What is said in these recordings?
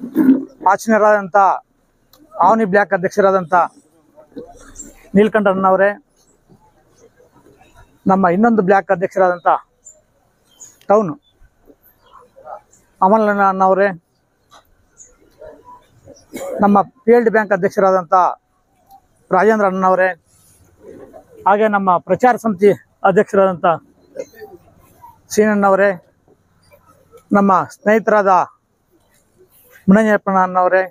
ಆಚರಣೆಯಾದಂಥ Avani block ಅಧ್ಯಕ್ಷರಾದಂಥ ನೀಲಕಂಠಣ್ಣವರೇ, ನಮ್ಮ ಇನ್ನೊಂದು ಬ್ಲಾಕ್ ಅಧ್ಯಕ್ಷರಾದಂಥ ಟೌನ್ ಅಮಲಣ್ಣ ಅಣ್ಣವರೇ, ನಮ್ಮ PLD ಬ್ಯಾಂಕ್ ಅಧ್ಯಕ್ಷರಾದಂಥ ರಾಜೇಂದ್ರ ಅಣ್ಣವರೇ, ಹಾಗೆ ನಮ್ಮ ಪ್ರಚಾರ ಸಮಿತಿ ಅಧ್ಯಕ್ಷರಾದಂಥ ಸೀನಣ್ಣವರೇ, ನಮ್ಮ ಸ್ನೇಹಿತರಾದ ಮುನಂಜಪ್ಪಣ್ಣ ಅಣ್ಣವರೇ,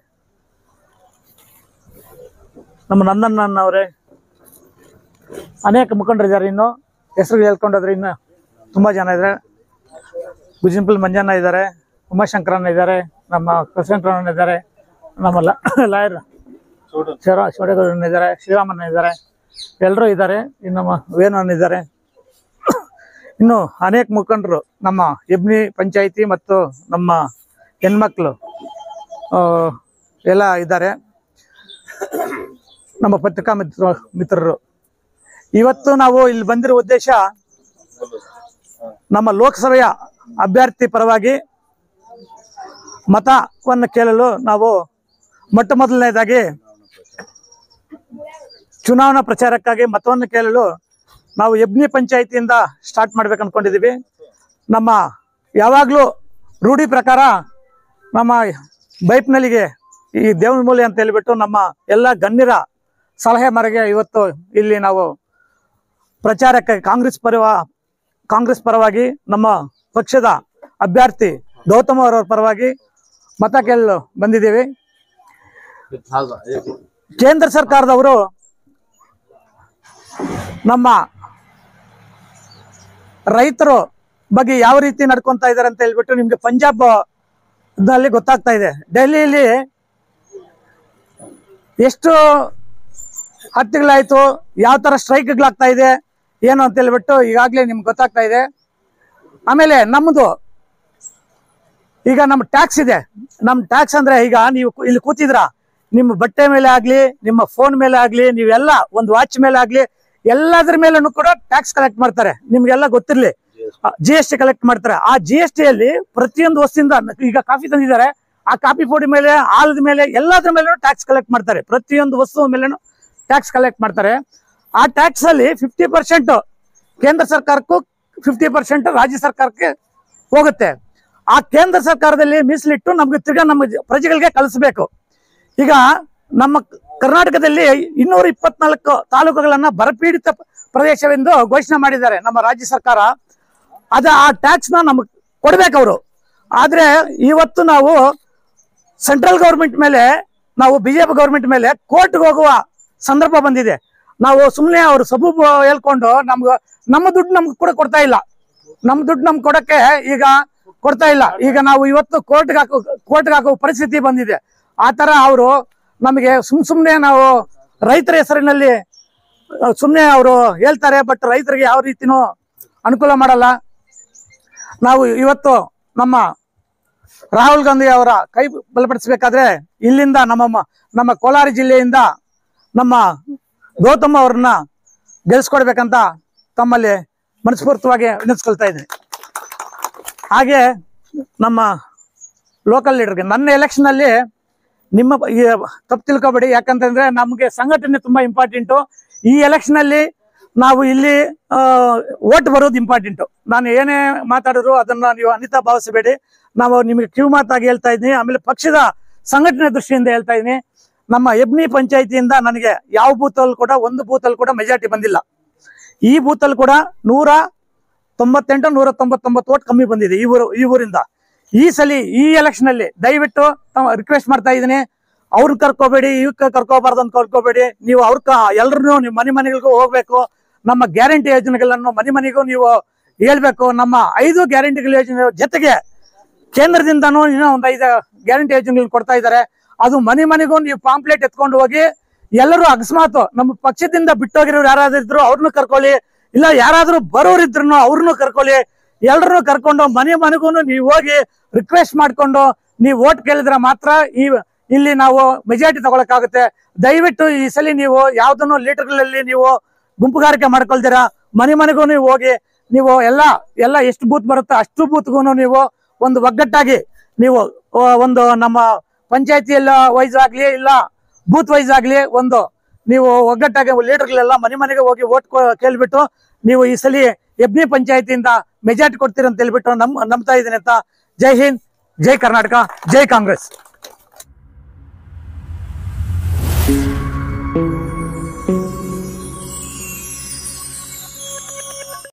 ನಮ್ಮ ನಂದಣ್ಣ ಅಣ್ಣವರೇ, ಅನೇಕ ಮುಖಂಡರಿದ್ದಾರೆ. ಇನ್ನು ಹೆಸರು ಹೇಳ್ಕೊಂಡೋದ್ರೆ ಇನ್ನು ತುಂಬ ಜನ ಇದ್ದಾರೆ. ಗುಜಿಂಪಲ್ ಮಂಜಣ್ಣ ಇದ್ದಾರೆ, ಉಮಾಶಂಕರಣ್ಣ ಇದ್ದಾರೆ, ನಮ್ಮ ಕೃಷ್ಣಣ್ಣ ಇದ್ದಾರೆ, ನಮ್ಮ ಲಾಯರ್ ಚೋಡೇಗೌಡಣ್ಣ ಇದ್ದಾರೆ, ಶ್ರೀರಾಮಣ್ಣ ಇದ್ದಾರೆ, ಎಲ್ಲರೂ ಇದ್ದಾರೆ. ಇನ್ನು ನಮ್ಮ ವೇಣಣ್ಣ ಇದ್ದಾರೆ. ಇನ್ನು ಅನೇಕ ಮುಖಂಡರು ನಮ್ಮ ಹೆಬ್ನಿ ಪಂಚಾಯಿತಿ ಮತ್ತು ನಮ್ಮ ಹೆಣ್ಮಕ್ಳು ಎಲ್ಲ ಇದ್ದಾರೆ. ನಮ್ಮ ಪತ್ರಿಕಾ ಮಿತ್ರರು. ಇವತ್ತು ನಾವು ಇಲ್ಲಿ ಬಂದಿರೋ ಉದ್ದೇಶ ನಮ್ಮ ಲೋಕಸಭೆಯ ಅಭ್ಯರ್ಥಿ ಪರವಾಗಿ ಮತವನ್ನು ಕೇಳಲು ನಾವು ಮೊಟ್ಟ ಮೊದಲನೇದಾಗಿ ಚುನಾವಣಾ ಪ್ರಚಾರಕ್ಕಾಗಿ ಮತವನ್ನು ಕೇಳಲು ನಾವು ಹೆಬ್ನಿ ಪಂಚಾಯಿತಿಯಿಂದ ಸ್ಟಾರ್ಟ್ ಮಾಡ್ಬೇಕು ಅನ್ಕೊಂಡಿದ್ದೀವಿ. ನಮ್ಮ ಯಾವಾಗಲೂ ರೂಢಿ ಪ್ರಕಾರ ನಮ್ಮ ಬೈಪ್ನಲ್ಲಿಗೆ ಈ ದೇವನ ಮೂಲೆ ಅಂತ ಹೇಳಿಬಿಟ್ಟು ನಮ್ಮ ಎಲ್ಲ ಗಣ್ಯರ ಸಲಹೆ ಮೇರೆಗೆ ಇವತ್ತು ಇಲ್ಲಿ ನಾವು ಪ್ರಚಾರಕ್ಕೆ ಕಾಂಗ್ರೆಸ್ ಪರವಾಗಿ ನಮ್ಮ ಪಕ್ಷದ ಅಭ್ಯರ್ಥಿ ಗೌತಮ್ ಅವರ ಪರವಾಗಿ ಮತ ಕೇಳಲು ಬಂದಿದ್ದೀವಿ. ಕೇಂದ್ರ ಸರ್ಕಾರದವರು ನಮ್ಮ ರೈತರು ಬಗ್ಗೆ ಯಾವ ರೀತಿ ನಡ್ಕೊಂತಾ ಇದ್ದಾರೆ ಅಂತ ಹೇಳ್ಬಿಟ್ಟು ನಿಮ್ಗೆ ಪಂಜಾಬ್ ನಲ್ಲಿ ಗೊತ್ತಾಗ್ತಾ ಇದೆ. ಡೆಲ್ಲಿಯಲ್ಲಿ ಎಷ್ಟು ಹತ್ಯೆಗಳಾಯ್ತು, ಯಾವ ತರ ಸ್ಟ್ರೈಕ್ಗಳಾಗ್ತಾ ಇದೆ ಏನು ಅಂತ ಹೇಳ್ಬಿಟ್ಟು ಈಗಾಗಲೇ ನಿಮ್ಗೆ ಗೊತ್ತಾಗ್ತಾ ಇದೆ. ಆಮೇಲೆ ನಮ್ಮದು ಈಗ ನಮ್ಮ ಟ್ಯಾಕ್ಸ್ ಇದೆ. ನಮ್ಮ ಟ್ಯಾಕ್ಸ್ ಅಂದ್ರೆ ಈಗ ನೀವು ಇಲ್ಲಿ ಕೂತಿದ್ರ, ನಿಮ್ಮ ಬಟ್ಟೆ ಮೇಲೆ ಆಗ್ಲಿ, ನಿಮ್ಮ ಫೋನ್ ಮೇಲೆ ಆಗ್ಲಿ, ನೀವೆಲ್ಲ ಒಂದು ವಾಚ್ ಮೇಲೆ ಆಗ್ಲಿ, ಎಲ್ಲದ್ರ ಮೇಲೂ ಕೂಡ ಟ್ಯಾಕ್ಸ್ ಕಲೆಕ್ಟ್ ಮಾಡ್ತಾರೆ. ನಿಮ್ಗೆಲ್ಲ ಗೊತ್ತಿರ್ಲಿ, GST ಕಲೆಕ್ಟ್ ಮಾಡ್ತಾರೆ. ಆ GST ಅಲ್ಲಿ ಪ್ರತಿಯೊಂದು ವಸ್ತುವಿಂದ, ಈಗ ಕಾಫಿ ತಂದಿದ್ದಾರೆ, ಆ ಕಾಫಿ ಪುಡಿ ಮೇಲೆ, ಹಾಲದ ಮೇಲೆ, ಎಲ್ಲದ್ರ ಮೇಲೂ ಟ್ಯಾಕ್ಸ್ ಕಲೆಕ್ಟ್ ಮಾಡ್ತಾರೆ. ಪ್ರತಿಯೊಂದು ವಸ್ತು ಮೇಲೇನು ಟ್ಯಾಕ್ಸ್ ಕಲೆಕ್ಟ್ ಮಾಡ್ತಾರೆ. ಆ ಟ್ಯಾಕ್ಸ್ ಅಲ್ಲಿ 50% ಕೇಂದ್ರ ಸರ್ಕಾರಕ್ಕೂ 50% ರಾಜ್ಯ ಸರ್ಕಾರಕ್ಕೆ ಹೋಗುತ್ತೆ. ಆ ಕೇಂದ್ರ ಸರ್ಕಾರದಲ್ಲಿ ಮೀಸಲಿಟ್ಟು ನಮ್ಗೆ ತಿರ್ಗಾ ನಮ್ಮ ಪ್ರಜೆಗಳಿಗೆ ಕಳಿಸ್ಬೇಕು. ಈಗ ನಮ್ಮ ಕರ್ನಾಟಕದಲ್ಲಿ 224 ತಾಲೂಕುಗಳನ್ನ ಬರಪೀಡಿತ ಪ್ರದೇಶವೆಂದು ಘೋಷಣೆ ಮಾಡಿದ್ದಾರೆ ನಮ್ಮ ರಾಜ್ಯ ಸರ್ಕಾರ. ಆ ಟ್ಯಾಕ್ಸ್ ನ ನಮ್ಗೆ ಕೊಡ್ಬೇಕು ಅವರು. ಆದ್ರೆ ಇವತ್ತು ನಾವು ಸೆಂಟ್ರಲ್ ಗೌರ್ಮೆಂಟ್ ಮೇಲೆ, ನಾವು BJP ಗೌರ್ಮೆಂಟ್ ಮೇಲೆ ಕೋರ್ಟ್ಗೆ ಹೋಗುವ ಸಂದರ್ಭ ಬಂದಿದೆ. ನಾವು ಸುಮ್ಮನೆ ಅವರು ಸಬೂಬ್ ಹೇಳ್ಕೊಂಡು ನಮ್ಮ ದುಡ್ಡು ನಮ್ಗೆ ಕೂಡ ಕೊಡ್ತಾ ಇಲ್ಲ. ನಮ್ಮ ದುಡ್ಡು ನಮ್ಗೆ ಕೊಡಕ್ಕೆ ಈಗ ಕೊಡ್ತಾ ಇಲ್ಲ. ಈಗ ನಾವು ಇವತ್ತು ಕೋರ್ಟ್ಗೆ ಹಾಕೋ ಪರಿಸ್ಥಿತಿ ಬಂದಿದೆ. ಆ ತರ ಅವರು ನಮಗೆ ಸುಮ್ಮನೆ ನಾವು ರೈತರ ಹೆಸರಿನಲ್ಲಿ ಸುಮ್ಮನೆ ಅವರು ಹೇಳ್ತಾರೆ, ಬಟ್ ರೈತರಿಗೆ ಯಾವ ರೀತಿನೂ ಅನುಕೂಲ ಮಾಡಲ್ಲ. ನಾವು ಇವತ್ತು ನಮ್ಮ ರಾಹುಲ್ ಗಾಂಧಿ ಅವರ ಕೈ ಬಲಪಡಿಸಬೇಕಾದ್ರೆ ಇಲ್ಲಿಂದ ನಮ್ಮ ಕೋಲಾರ ಜಿಲ್ಲೆಯಿಂದ ನಮ್ಮ ಗೌತಮ್ ಅವ್ರನ್ನ ಗೆಲ್ಸ್ಕೊಡ್ಬೇಕಂತ ತಮ್ಮಲ್ಲಿ ಮನಸ್ಫೂರ್ತಿಯಾಗಿ ವಿನಂತಿಸ್ಕೊಳ್ತಾ ಇದ್ದೀನಿ. ಹಾಗೆ ನಮ್ಮ ಲೋಕಲ್ ಲೀಡರ್ಗೆ ನನ್ನ ಎಲೆಕ್ಷನ್ ಅಲ್ಲಿ ನಿಮ್ಮ ತಪ್ಪು ತಿಳ್ಕೊಬೇಡಿ, ಯಾಕಂತಂದ್ರೆ ನಮಗೆ ಸಂಘಟನೆ ತುಂಬಾ ಇಂಪಾರ್ಟೆಂಟು. ಈ ಎಲೆಕ್ಷನ್ ಅಲ್ಲಿ ನಾವು ಇಲ್ಲಿ ಓಟ್ ಬರೋದು ಇಂಪಾರ್ಟೆಂಟು. ನಾನು ಏನೇ ಮಾತಾಡಿದ್ರು ಅದನ್ನ ನೀವು ಅನಿತಾ ಭಾವಿಸಬೇಡಿ. ನಾವು ನಿಮಗೆ ಕಿವಿ ಮಾತಾಗಿ ಹೇಳ್ತಾ ಇದ್ದೀನಿ. ಆಮೇಲೆ ಪಕ್ಷದ ಸಂಘಟನೆ ದೃಷ್ಟಿಯಿಂದ ಹೇಳ್ತಾ ಇದ್ದೀನಿ. ನಮ್ಮ ಹೆಬ್ನಿ ಪಂಚಾಯಿತಿಯಿಂದ ನನಗೆ ಯಾವ ಬೂತಲ್ಲಿ ಕೂಡ, ಒಂದು ಬೂತಲ್ಲಿ ಕೂಡ ಮೆಜಾರಿಟಿ ಬಂದಿಲ್ಲ. ಈ ಬೂತಲ್ಲಿ ಕೂಡ 198 199 ಓಟ್ ಕಮ್ಮಿ ಬಂದಿದೆ ಈ ಊರಿಂದ. ಈ ಸಲ ಈ ಎಲೆಕ್ಷನ್ ಅಲ್ಲಿ ದಯವಿಟ್ಟು ರಿಕ್ವೆಸ್ಟ್ ಮಾಡ್ತಾ ಇದ್ದೀನಿ, ಅವ್ರನ್ನ ಕರ್ಕೋಬೇಡಿ, ಇವಕ್ಕೆ ಕರ್ಕೋಬಾರ್ದು ಅಂತ ಕರ್ಕೋಬೇಡಿ. ನೀವು ಎಲ್ರು ನೀವು ಮನೆಗಳಿಗೂ ಹೋಗ್ಬೇಕು. ನಮ್ಮ ಗ್ಯಾರಂಟಿ ಯೋಜನೆಗಳನ್ನು ಮನೆಗೂ ನೀವು ಹೇಳ್ಬೇಕು. ನಮ್ಮ 5 ಗ್ಯಾರಂಟಿಗಳ ಯೋಜನೆ ಜೊತೆಗೆ ಕೇಂದ್ರದಿಂದನೂ ಇನ್ನೂ ಒಂದು 5 ಗ್ಯಾರಂಟಿ ಯೋಜನೆಗಳನ್ನ ಕೊಡ್ತಾ ಇದ್ದಾರೆ. ಅದು ಮನೆಗೂ ನೀವು ಪಾಂಪ್ಲೆಟ್ ಎತ್ಕೊಂಡು ಹೋಗಿ ಎಲ್ಲರೂ ಅಕಸ್ಮಾತ್ ನಮ್ಮ ಪಕ್ಷದಿಂದ ಬಿಟ್ಟೋಗಿರೋರು ಯಾರಾದ್ರೂ ಇದ್ರು ಅವ್ರನ್ನೂ ಕರ್ಕೊಳ್ಳಿ, ಇಲ್ಲ ಯಾರಾದ್ರೂ ಬರೋರಿದ್ರು ಅವ್ರನ್ನೂ ಕರ್ಕೊಳ್ಳಿ. ಎಲ್ರನ್ನೂ ಕರ್ಕೊಂಡು ಮನೆಗೂ ನೀವು ಹೋಗಿ ರಿಕ್ವೆಸ್ಟ್ ಮಾಡ್ಕೊಂಡು ನೀವು ಓಟ್ ಕೇಳಿದ್ರೆ ಮಾತ್ರ ಇಲ್ಲಿ ನಾವು ಮೆಜಾರಿಟಿ ತಗೊಳಕ್ಕಾಗುತ್ತೆ. ದಯವಿಟ್ಟು ಈ ಸಲ ನೀವು ಯಾವ್ದನ್ನು ಲೀಡರ್ಗಳಲ್ಲಿ ನೀವು ಗುಂಪುಗಾರಿಕೆ ಮಾಡ್ಕೊಳ್ತೀರಾ, ಮನೆಗೂ ನೀವು ಹೋಗಿ ನೀವು ಎಲ್ಲ ಎಷ್ಟು ಬೂತ್ ಬರುತ್ತೋ ಅಷ್ಟು ಬೂತ್ಗೂ ನೀವು ಒಂದು ಒಗ್ಗಟ್ಟಾಗಿ ನೀವು ಒಂದು ನಮ್ಮ ಪಂಚಾಯತಿಯಲ್ಲ ವೈಸ್ ಆಗ್ಲಿ ಇಲ್ಲ ಬೂತ್ ವೈಸ್ ಆಗ್ಲಿ ಒಂದು ನೀವು ಒಗ್ಗಟ್ಟಾಗಿ ಲೀಡರ್ಗಳೆಲ್ಲ ಮನೆ ಮನೆಗೆ ಹೋಗಿ ಓಟ್ ಕೇಳ್ಬಿಟ್ಟು ನೀವು ಈ ಸಲ ಎಬ್ನಿ ಪಂಚಾಯತಿಯಿಂದ ಮೆಜಾರಿಟಿ ಕೊಡ್ತೀರಿ ಅಂತ ಹೇಳ್ಬಿಟ್ಟು ನಂಬ್ತಾ ಇದ್ದೀನಿ ಅಂತ. ಜೈ ಹಿಂದ್, ಜೈ ಕರ್ನಾಟಕ, ಜೈ ಕಾಂಗ್ರೆಸ್.